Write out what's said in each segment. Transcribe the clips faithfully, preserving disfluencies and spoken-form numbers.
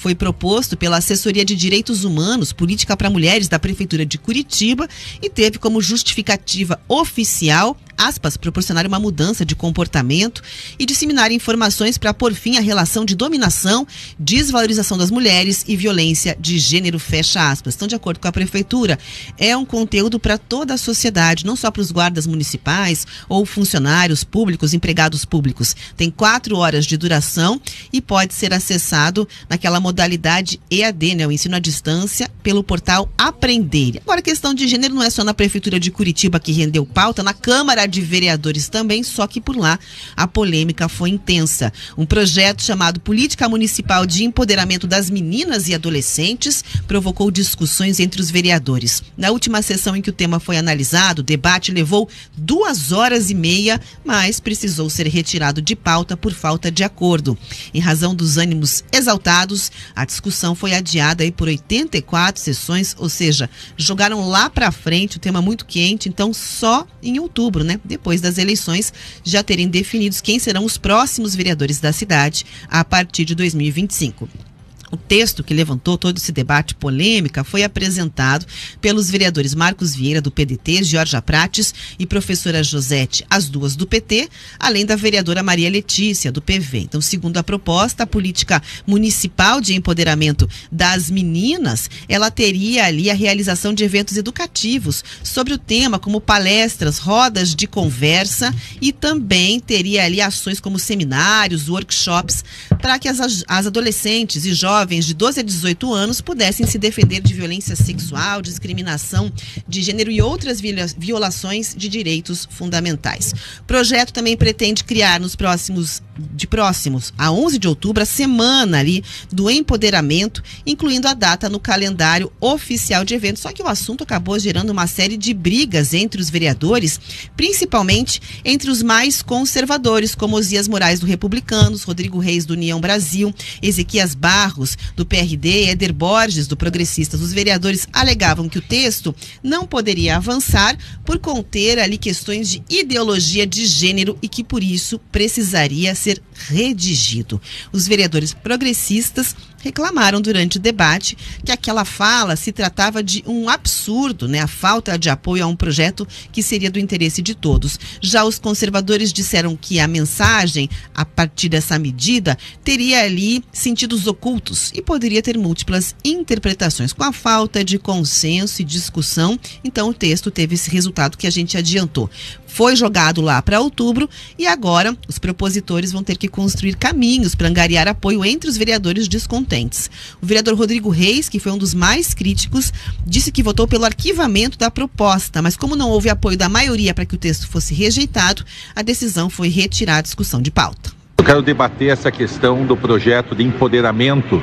foi proposto pela Assessoria de Direitos Humanos, Política para Mulheres da Prefeitura de Curitiba e teve como justificativa oficial, aspas, proporcionar uma mudança de comportamento e disseminar informações para pôr fim à relação de dominação, desvalorização das mulheres e violência de gênero, fecha aspas. Então, de acordo com a Prefeitura, é um conteúdo para toda a sociedade, não só para os guardas municipais ou funcionários públicos, empregados públicos. Tem quatro horas de duração e pode ser acessado naquela modalidade E A D, né, o ensino à distância, pelo portal Aprender. Agora, a questão de gênero não é só na Prefeitura de Curitiba que rendeu pauta, na Câmara de Vereadores também, só que por lá a polêmica foi intensa. Um projeto chamado Política Municipal de Empoderamento das Meninas e Adolescentes provocou discussões entre os vereadores. Na última sessão em que o tema foi analisado, o debate levou duas horas e meia, mas precisou ser retirado de pauta por falta de acordo. Em razão dos ânimos exaltados, a discussão foi adiada aí por oitenta e quatro sessões, ou seja, jogaram lá para frente, o tema muito quente, então só em outubro, né? Depois das eleições, já terem definidos quem serão os próximos vereadores da cidade a partir de dois mil e vinte e cinco. O texto que levantou todo esse debate polêmica foi apresentado pelos vereadores Marcos Vieira, do P D T, Georgia Prates e professora Josete, as duas do P T, além da vereadora Maria Letícia, do P V. Então, segundo a proposta, a política municipal de empoderamento das meninas, ela teria ali a realização de eventos educativos sobre o tema, como palestras, rodas de conversa, e também teria ali ações como seminários, workshops, para que as, as adolescentes e jovens jovens de doze a dezoito anos pudessem se defender de violência sexual, discriminação de gênero e outras violações de direitos fundamentais. O projeto também pretende criar nos próximos, de próximos a onze de outubro, a semana ali do empoderamento, incluindo a data no calendário oficial de eventos. Só que o assunto acabou gerando uma série de brigas entre os vereadores, principalmente entre os mais conservadores, como Osias Moraes, do Republicanos, Rodrigo Reis, do União Brasil, Ezequias Barros, do P R D, Éder Borges, do Progressistas. Os vereadores alegavam que o texto não poderia avançar por conter ali questões de ideologia de gênero e que, por isso, precisaria ser redigido. Os vereadores progressistas reclamaram durante o debate que aquela fala se tratava de um absurdo, né? A falta de apoio a um projeto que seria do interesse de todos. Já os conservadores disseram que a mensagem, a partir dessa medida, teria ali sentidos ocultos e poderia ter múltiplas interpretações. Com a falta de consenso e discussão, então o texto teve esse resultado que a gente adiantou. Foi jogado lá para outubro e agora os propositores vão ter que construir caminhos para angariar apoio entre os vereadores descontentes. O vereador Rodrigo Reis, que foi um dos mais críticos, disse que votou pelo arquivamento da proposta, mas como não houve apoio da maioria para que o texto fosse rejeitado, a decisão foi retirar a discussão de pauta. Eu quero debater essa questão do projeto de empoderamento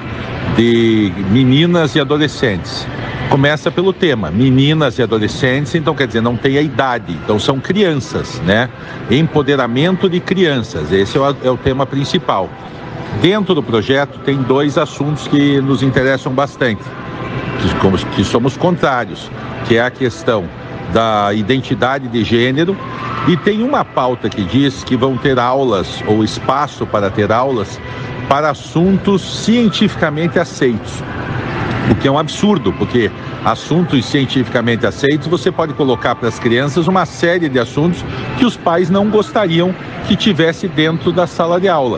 de meninas e adolescentes. Começa pelo tema, meninas e adolescentes, então quer dizer, não tem a idade, então são crianças, né? Empoderamento de crianças, esse é o, é o tema principal. Dentro do projeto tem dois assuntos que nos interessam bastante, que, que somos contrários, que é a questão da identidade de gênero, e tem uma pauta que diz que vão ter aulas, ou espaço para ter aulas, para assuntos cientificamente aceitos. O que é um absurdo, porque assuntos cientificamente aceitos, você pode colocar para as crianças uma série de assuntos que os pais não gostariam que tivesse dentro da sala de aula.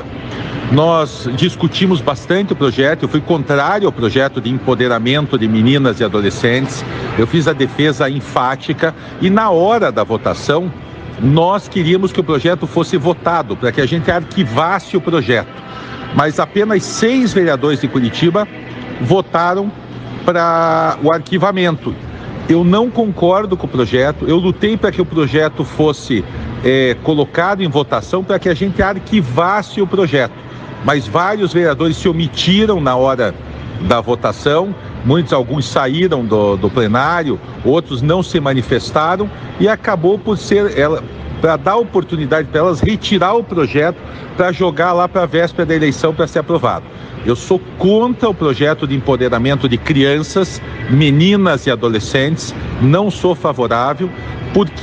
Nós discutimos bastante o projeto, eu fui contrário ao projeto de empoderamento de meninas e adolescentes, eu fiz a defesa enfática e na hora da votação, nós queríamos que o projeto fosse votado, para que a gente arquivasse o projeto. Mas apenas seis vereadores de Curitiba votaram para o arquivamento. Eu não concordo com o projeto, eu lutei para que o projeto fosse é, colocado em votação para que a gente arquivasse o projeto. Mas vários vereadores se omitiram na hora da votação, muitos, alguns saíram do, do plenário, outros não se manifestaram e acabou por ser, ela, para dar oportunidade para elas retirar o projeto para jogar lá para a véspera da eleição para ser aprovado. Eu sou contra o projeto de empoderamento de crianças, meninas e adolescentes, não sou favorável, porque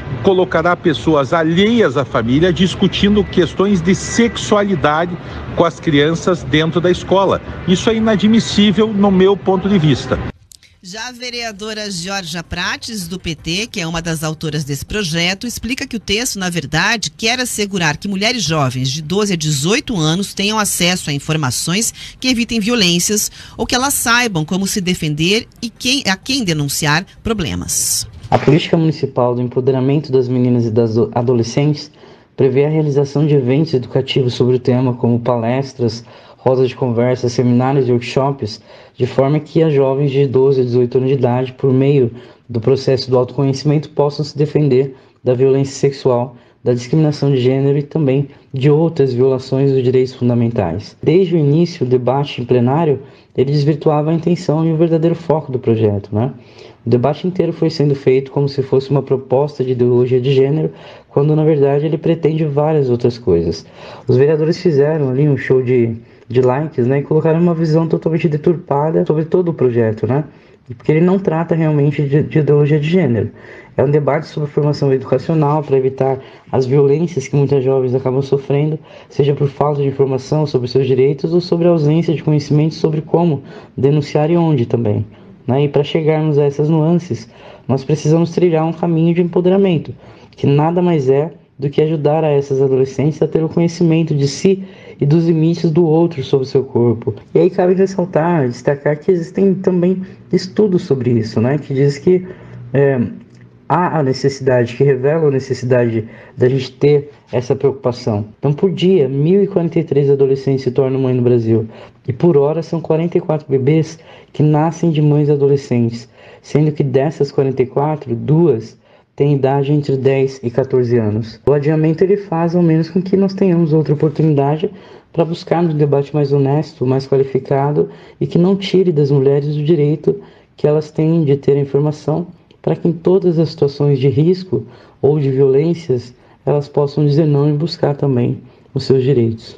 colocará pessoas alheias à família discutindo questões de sexualidade com as crianças dentro da escola. Isso é inadmissível no meu ponto de vista. Já a vereadora Georgia Prates, do P T, que é uma das autoras desse projeto, explica que o texto, na verdade, quer assegurar que mulheres jovens de doze a dezoito anos tenham acesso a informações que evitem violências ou que elas saibam como se defender e quem, a quem denunciar problemas. A política municipal do empoderamento das meninas e das adolescentes prevê a realização de eventos educativos sobre o tema, como palestras, rodas de conversa, seminários e workshops, de forma que as jovens de doze a dezoito anos de idade, por meio do processo do autoconhecimento, possam se defender da violência sexual, da discriminação de gênero e também de outras violações dos direitos fundamentais. Desde o início, o debate em plenário, ele desvirtuava a intenção e o verdadeiro foco do projeto, né? O debate inteiro foi sendo feito como se fosse uma proposta de ideologia de gênero, quando na verdade ele pretende várias outras coisas. Os vereadores fizeram ali um show de, de likes, né, e colocaram uma visão totalmente deturpada sobre todo o projeto, né? Porque ele não trata realmente de, de ideologia de gênero. É um debate sobre formação educacional para evitar as violências que muitas jovens acabam sofrendo, seja por falta de informação sobre seus direitos ou sobre a ausência de conhecimento sobre como denunciar e onde também. Né? E para chegarmos a essas nuances, nós precisamos trilhar um caminho de empoderamento, que nada mais é do que ajudar a essas adolescentes a ter o conhecimento de si e dos limites do outro sobre o seu corpo. E aí cabe ressaltar, destacar que existem também estudos sobre isso, né? Que diz que é, há a necessidade, que revelam a necessidade da gente ter essa preocupação. Então, por dia, mil e quarenta e três adolescentes se tornam mãe no Brasil. E por hora são quarenta e quatro bebês que nascem de mães adolescentes, sendo que dessas quarenta e quatro, duas têm idade entre dez e quatorze anos. O adiamento ele faz ao menos com que nós tenhamos outra oportunidade para buscarmos um debate mais honesto, mais qualificado e que não tire das mulheres o direito que elas têm de ter a informação, para que em todas as situações de risco ou de violências elas possam dizer não e buscar também os seus direitos.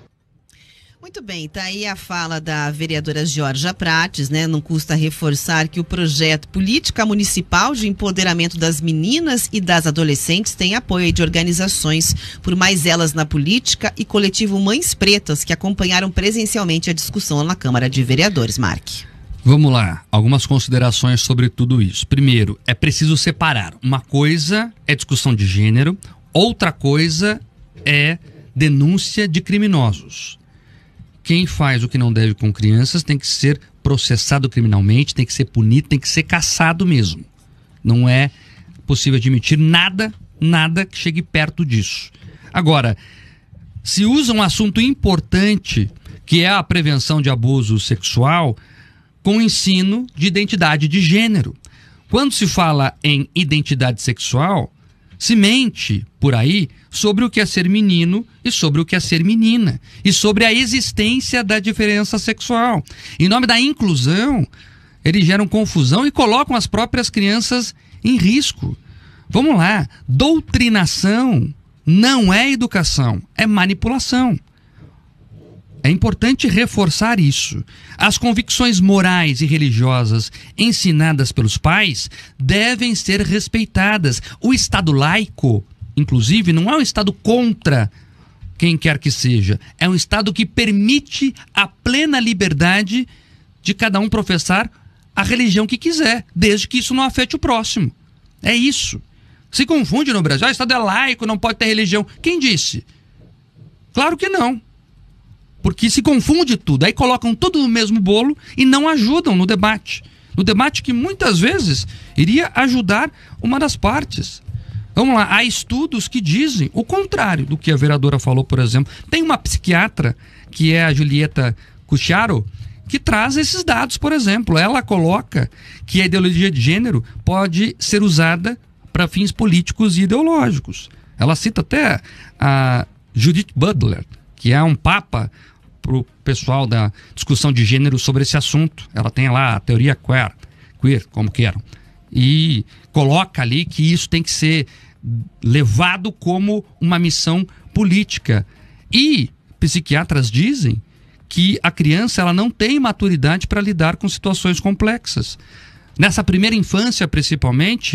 Muito bem, tá aí a fala da vereadora Georgia Prates, né? Não custa reforçar que o projeto Política Municipal de Empoderamento das Meninas e das Adolescentes tem apoio de organizações Por Mais Elas na Política e coletivo Mães Pretas, que acompanharam presencialmente a discussão na Câmara de Vereadores. Mark. Vamos lá, algumas considerações sobre tudo isso. Primeiro, é preciso separar. Uma coisa é discussão de gênero, outra coisa é denúncia de criminosos. Quem faz o que não deve com crianças tem que ser processado criminalmente, tem que ser punido, tem que ser caçado mesmo. Não é possível admitir nada, nada que chegue perto disso. Agora, se usa um assunto importante, que é a prevenção de abuso sexual, com ensino de identidade de gênero. Quando se fala em identidade sexual, se mente por aí sobre o que é ser menino e sobre o que é ser menina, e sobre a existência da diferença sexual. Em nome da inclusão, eles geram confusão e colocam as próprias crianças em risco. Vamos lá, doutrinação não é educação, é manipulação. É importante reforçar isso. As convicções morais e religiosas ensinadas pelos pais devem ser respeitadas. O Estado laico, inclusive, não é um Estado contra quem quer que seja. É um Estado que permite a plena liberdade de cada um professar a religião que quiser, desde que isso não afete o próximo. É isso. Se confunde no Brasil. Ah, o Estado é laico, não pode ter religião. Quem disse? Claro que não. Porque se confunde tudo, aí colocam tudo no mesmo bolo e não ajudam no debate. No debate que muitas vezes iria ajudar uma das partes. Vamos lá, há estudos que dizem o contrário do que a vereadora falou, por exemplo. Tem uma psiquiatra, que é a Julieta Cucciaro, que traz esses dados, por exemplo. Ela coloca que a ideologia de gênero pode ser usada para fins políticos e ideológicos. Ela cita até a Judith Butler, que é um papa para o pessoal da discussão de gênero sobre esse assunto. Ela tem lá a teoria queer, queer, como queiram, e coloca ali que isso tem que ser levado como uma missão política. E psiquiatras dizem que a criança ela não tem maturidade para lidar com situações complexas. Nessa primeira infância, principalmente,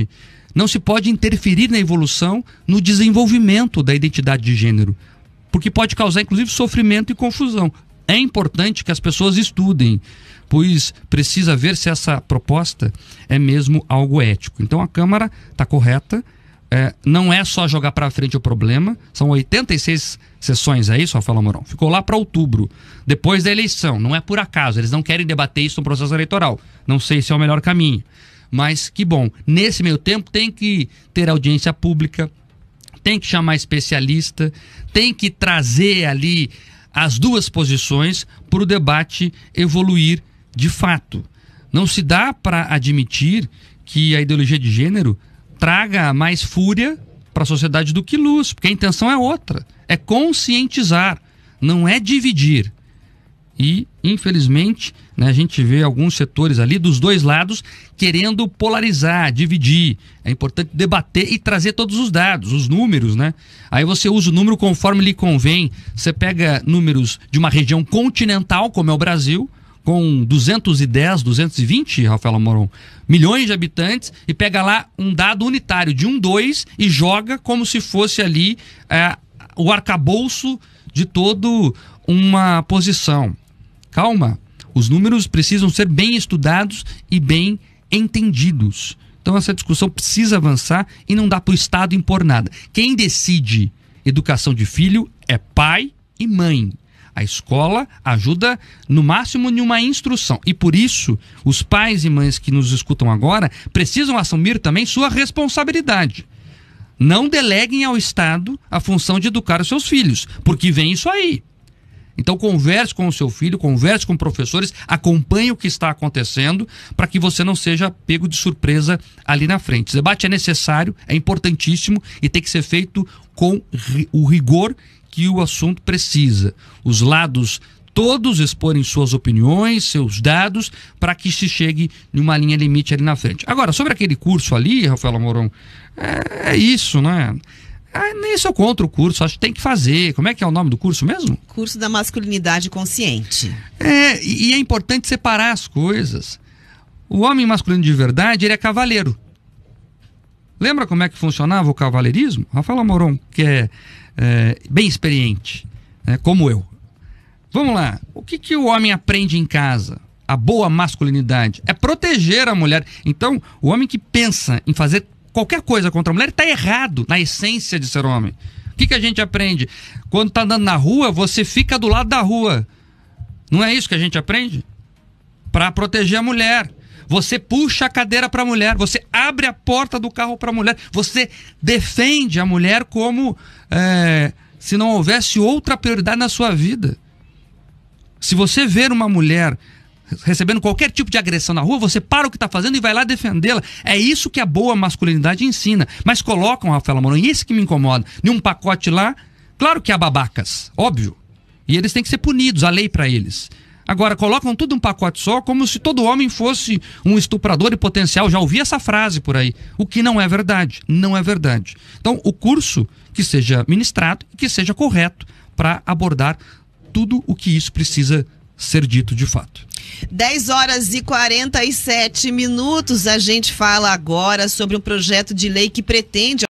não se pode interferir na evolução, no desenvolvimento da identidade de gênero, porque pode causar inclusive sofrimento e confusão. É importante que as pessoas estudem, pois precisa ver se essa proposta é mesmo algo ético. Então a Câmara está correta, é, não é só jogar para frente o problema, são oitenta e seis sessões, é isso, Rafael Mourão? Ficou lá para outubro, depois da eleição, não é por acaso, eles não querem debater isso no processo eleitoral, não sei se é o melhor caminho, mas que bom, nesse meio tempo tem que ter audiência pública, tem que chamar especialista, tem que trazer ali as duas posições para o debate evoluir de fato. Não se dá para admitir que a ideologia de gênero traga mais fúria para a sociedade do que luz, porque a intenção é outra, é conscientizar, não é dividir. E, infelizmente, né, a gente vê alguns setores ali dos dois lados querendo polarizar, dividir. É importante debater e trazer todos os dados, os números, né? Aí você usa o número conforme lhe convém. Você pega números de uma região continental, como é o Brasil, com duzentos e dez, duzentos e vinte, Rafael Mourão, milhões de habitantes, e pega lá um dado unitário de um, dois e joga como se fosse ali é, o arcabouço de toda uma posição. Calma, os números precisam ser bem estudados e bem entendidos. Então essa discussão precisa avançar e não dá para o Estado impor nada. Quem decide educação de filho é pai e mãe. A escola ajuda no máximo em uma instrução. E por isso, os pais e mães que nos escutam agora precisam assumir também sua responsabilidade. Não deleguem ao Estado a função de educar os seus filhos, porque vem isso aí. Então converse com o seu filho, converse com professores, acompanhe o que está acontecendo para que você não seja pego de surpresa ali na frente. O debate é necessário, é importantíssimo e tem que ser feito com o rigor que o assunto precisa. Os lados todos exporem suas opiniões, seus dados, para que se chegue numa linha limite ali na frente. Agora, sobre aquele curso ali, Rafael Mourão, é, é isso, né? Ah, nem sou contra o curso, acho que tem que fazer. Como é que é o nome do curso mesmo? Curso da Masculinidade Consciente. É, e é importante separar as coisas. O homem masculino de verdade, ele é cavaleiro. Lembra como é que funcionava o cavaleirismo? Rafael Mourão, que é, é bem experiente, né, como eu. Vamos lá, o que, que o homem aprende em casa? A boa masculinidade é proteger a mulher. Então, o homem que pensa em fazer qualquer coisa contra a mulher está errado na essência de ser homem. O que, que a gente aprende? Quando está andando na rua, você fica do lado da rua. Não é isso que a gente aprende? Para proteger a mulher. Você puxa a cadeira para a mulher, você abre a porta do carro para a mulher, você defende a mulher como é, se não houvesse outra prioridade na sua vida. Se você ver uma mulher recebendo qualquer tipo de agressão na rua, você para o que está fazendo e vai lá defendê-la. É isso que a boa masculinidade ensina. Mas colocam, Rafael Mourão, e esse que me incomoda, em um pacote lá, claro que há babacas, óbvio. E eles têm que ser punidos, a lei para eles. Agora, colocam tudo em um pacote só, como se todo homem fosse um estuprador em potencial. Já ouvi essa frase por aí. O que não é verdade. Não é verdade. Então, o curso que seja ministrado e que seja correto para abordar tudo o que isso precisa ser dito de fato. dez horas e quarenta e sete minutos. A gente fala agora sobre um projeto de lei que pretende